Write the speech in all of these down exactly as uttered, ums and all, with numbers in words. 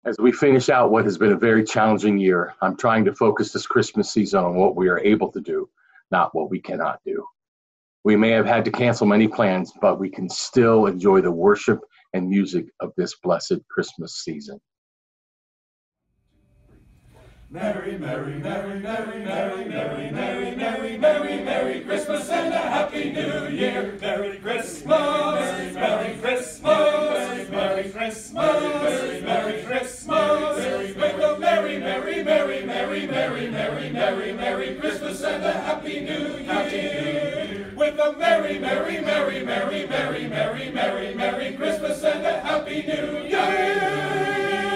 As we finish out what has been a very challenging year, I'm trying to focus this Christmas season on what we are able to do, not what we cannot do. We may have had to cancel many plans, but we can still enjoy the worship and music of this blessed Christmas season. Merry, merry, merry, merry, merry, merry, merry, merry, merry, merry Christmas and a Happy New Year. Merry Christmas, Merry Christmas, Merry Christmas, Merry Christmas, with a merry, merry, merry, merry, merry, merry, merry, merry Christmas and a Happy New Year. With a merry, merry, merry, merry, merry, merry, merry, merry Christmas and a Happy New Year.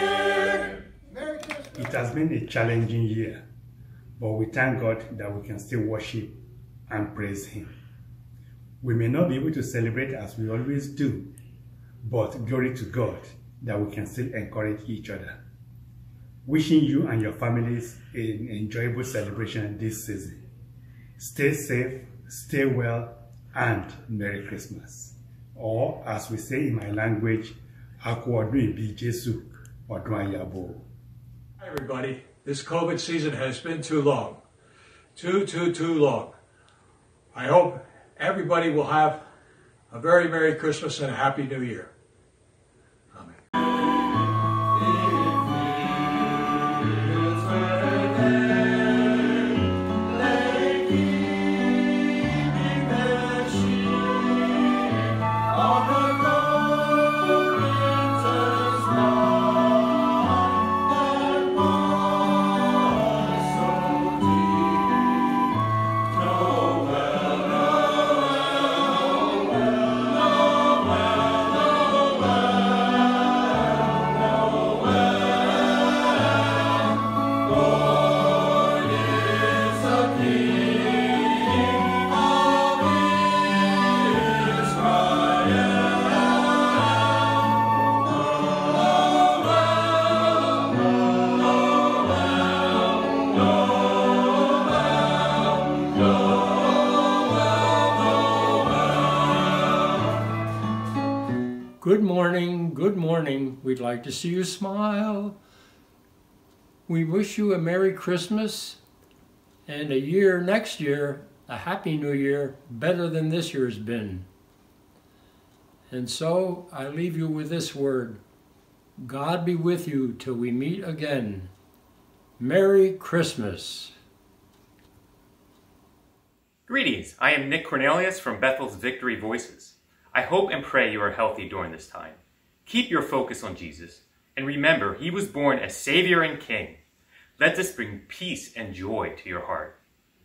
It has been a challenging year, but we thank God that we can still worship and praise Him. We may not be able to celebrate as we always do, but glory to God that we can still encourage each other. Wishing you and your families an enjoyable celebration this season. Stay safe, stay well, and Merry Christmas. Or, as we say in my language, Aku Odun Ibi Jesu Odun Ayabo. Hi everybody, this COVID season has been too long. Too, too, too long. I hope everybody will have a very Merry Christmas and a Happy New Year. Good morning, good morning. We'd like to see you smile. We wish you a Merry Christmas and a year next year, a Happy New Year, better than this year's been. And so I leave you with this word. God be with you till we meet again. Merry Christmas. Greetings, I am Nick Cornelius from Bethel's Victory Voices. I hope and pray you are healthy during this time. Keep your focus on Jesus, and remember, He was born as Savior and King. Let this bring peace and joy to your heart.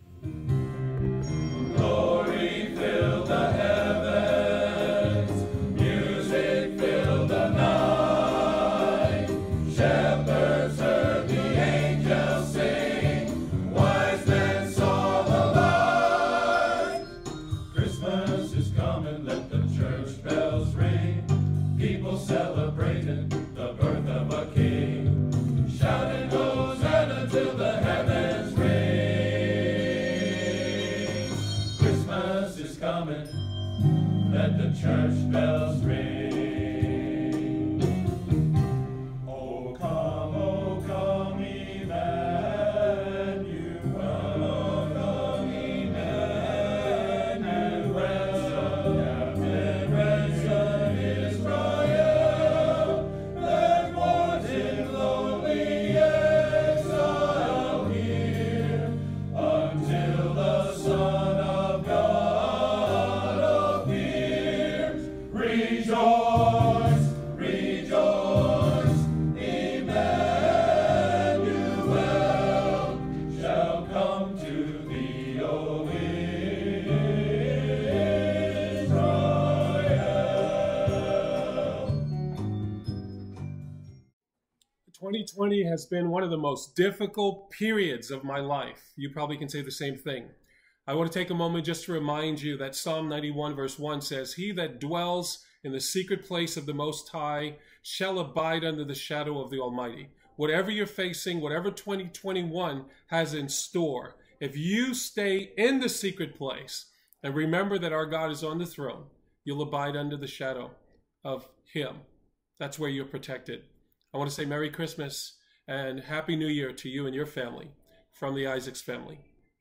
Glory fill the heavens, music fill the night. Shepherds heard the angels sing, wise men saw the light. Christmas is coming, let the church bells ring. People celebrating the birth of a king. Shouting Hosanna till the heavens ring. Christmas is coming, let the church bells ring. Oh come, oh come, Emmanuel. Oh come, Emmanuel. Captain ransom Israel. Let mortal lonely exile here until the Son of God appear. Rejoice, rejoice, Emmanuel shall come to thee, O Israel. twenty twenty has been one of the most difficult periods of my life. You probably can say the same thing. I want to take a moment just to remind you that Psalm ninety-one verse one says, "He that dwells in the secret place of the Most High shall abide under the shadow of the Almighty." Whatever you're facing, whatever twenty twenty-one has in store, if you stay in the secret place and remember that our God is on the throne, you'll abide under the shadow of Him. That's where you're protected. I want to say Merry Christmas and Happy New Year to you and your family from the Isaacs family.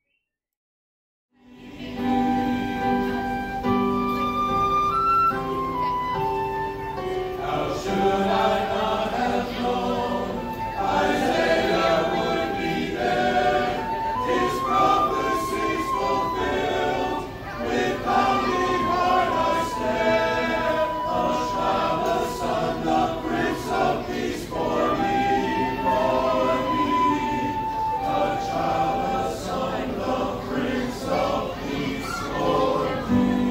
How should I not have known Isaiah would be there? His prophecies fulfilled. With pounding heart I stand. A child, a son, the Prince of Peace for me, for me. A child, a son, the Prince of Peace for me.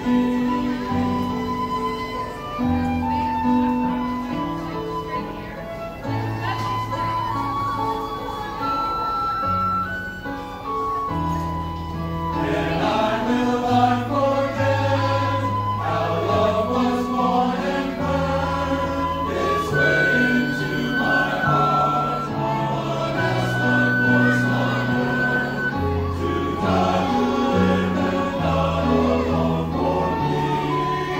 And I will not forget how love was born and burned its way into my heart. One as life was on earth, to die, to live, and not alone for me,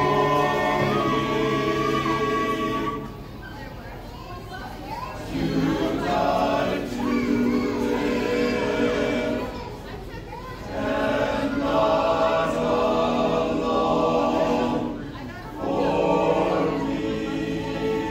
for me. To die, to live, and not alone for me.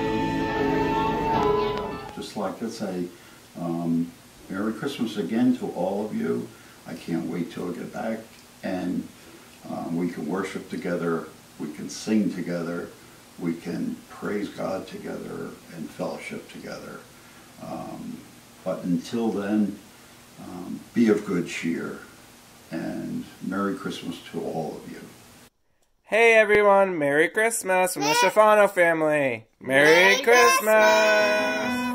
Just like to say, um, Merry Christmas again to all of you. I can't wait till I get back and um, we can worship together, we can sing together, we can praise God together and fellowship together. Um, but until then, um, be of good cheer and Merry Christmas to all of you. Hey everyone, Merry Christmas from the Schifano family. Merry, Merry Christmas!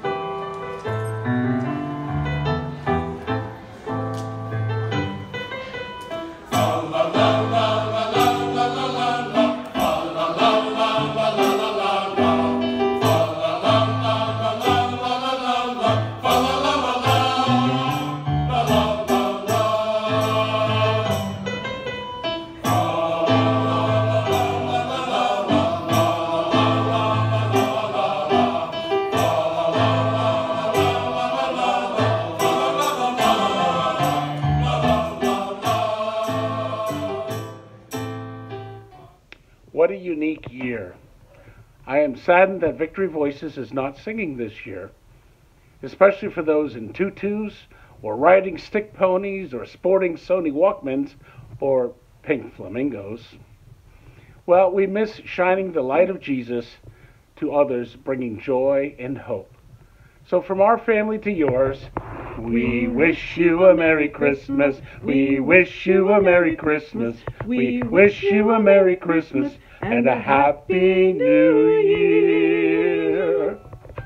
What a unique year. I am saddened that Victory Voices is not singing this year, especially for those in tutus, or riding stick ponies, or sporting Sony Walkmans, or pink flamingos. Well, we miss shining the light of Jesus to others, bringing joy and hope. So from our family to yours, we wish you a Merry Christmas. We wish you a Merry Christmas. We wish you a Merry Christmas and a Happy New Year.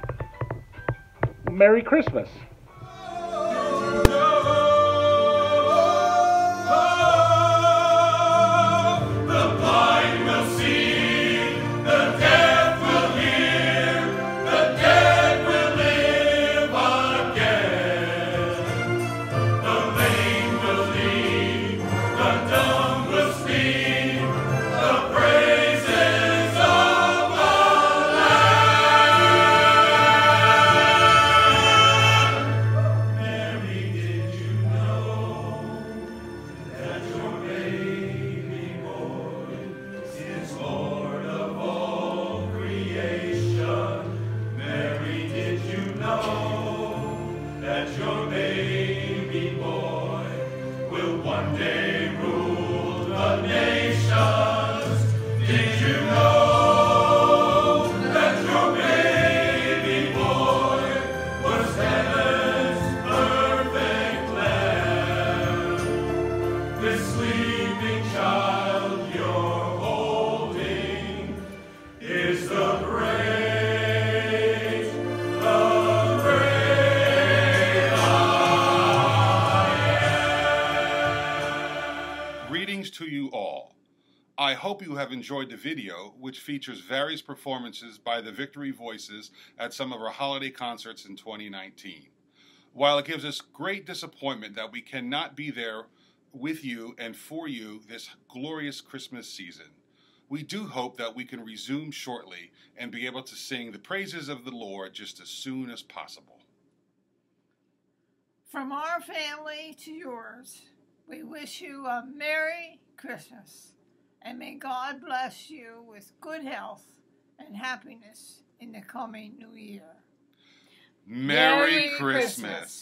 Merry Christmas. To you all. I hope you have enjoyed the video, which features various performances by the Victory Voices at some of our holiday concerts in twenty nineteen. While it gives us great disappointment that we cannot be there with you and for you this glorious Christmas season, We do hope that we can resume shortly and be able to sing the praises of the Lord just as soon as possible. From our family to yours, we wish you a Merry Christmas, and may God bless you with good health and happiness in the coming new year. Merry, Merry Christmas. Christmas.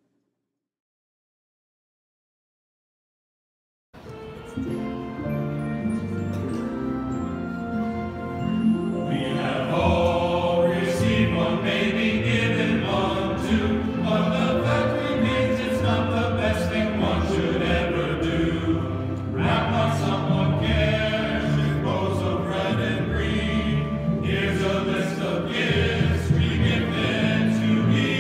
We have all received one baby, given one too. But the fact remains it's not the best thing one should ever do. Wrap on someone cares with bows of red and green. Here's a list of gifts we give them to me.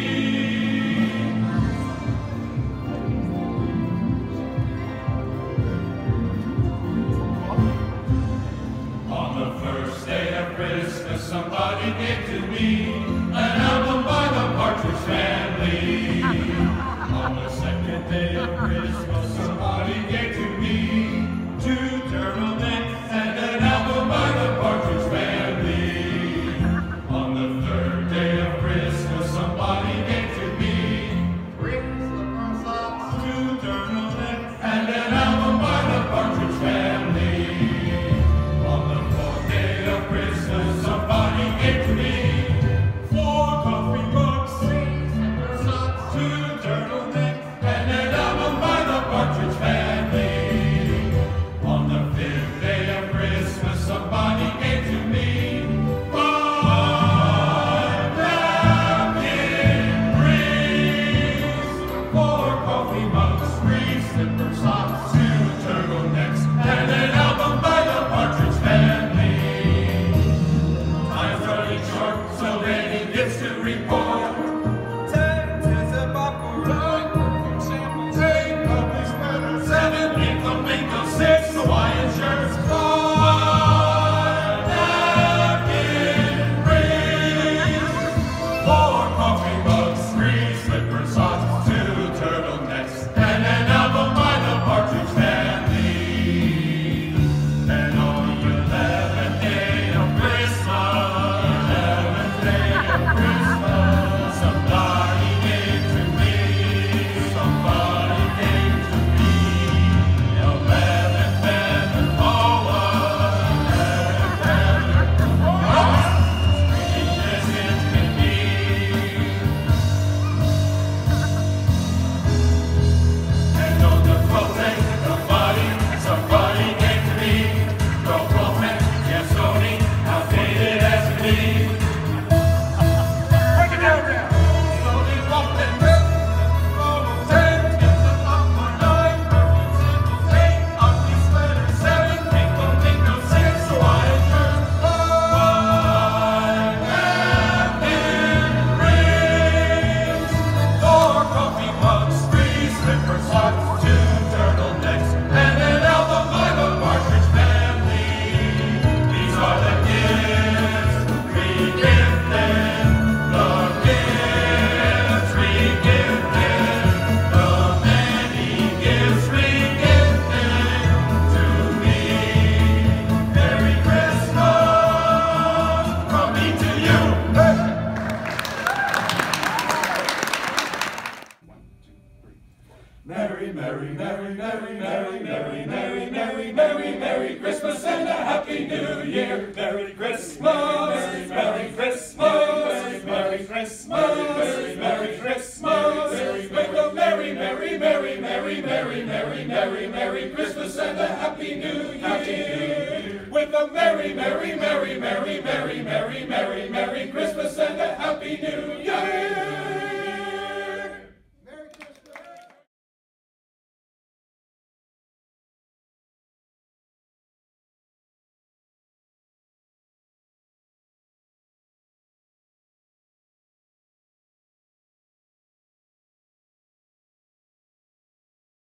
On the first day of Christmas, somebody gave to me an album by the Partridge Family. On the second day of Christmas, somebody gave to me two turtlenecks and an album by the Partridge Family. On the third day of Christmas, somebody gave to me three slipper socks, two turtlenecks, and an album by the Partridge Family. On the fourth day of Christmas, somebody gave to me four coffee mugs, three slipper socks, two turtlenecks, and an album by the Partridge Family. On the fifth day of Christmas, somebody gave to me five napkin rings, four coffee mugs, three slipper socks, two turtlenecks, and an album by the Partridge Family. Time's running short, so many gifts to report. Ten tobacco, nine perfume samples, eight lovely sweaters, seven income bingo, six Hawaiian shirts, five napkin rings, four coffee mugs, three slipper socks, two turtlenecks, and an album by the Partridge Family. And on the eleventh day of Christmas, eleventh day of Christmas, somebody gave to me, somebody gave to me, eleven feather boa, eleven feather boa, sweet as it can be. And on the twelfth day, somebody, somebody gave to me, GoPro Max, yeah, Sony, outdated as it be. Break it down now. Slowly walked and built, almost ten, gifts of popcorn, nine, perfume samples, eight, ugly sweaters, seven, bingo, bingo, six, Hawaiian shirts, five napkin rings, four coffee mugs, three slipper socks, two turtlenecks, and an album by the Partridge Family. These are the gifts we give them, the gifts we give them, the many gifts we give them to me. Merry Christmas from me to you. Merry, merry, merry, merry, merry, merry, merry, merry, merry, merry Christmas and a Happy New Year. Merry Christmas, Merry Christmas, Merry Christmas, Merry Christmas. With a merry, merry, merry, merry, merry, merry, merry, merry Christmas and a Happy New Year. With a merry, merry, merry, merry, merry, merry, merry, merry Christmas and a Happy New Year.